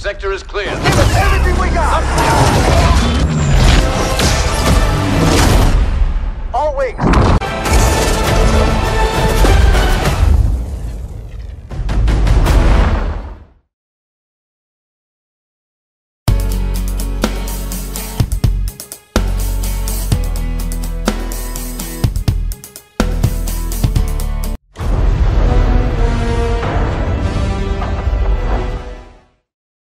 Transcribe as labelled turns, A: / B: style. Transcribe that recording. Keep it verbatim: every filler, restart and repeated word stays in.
A: sector is clear.
B: Give us everything we got! All wings.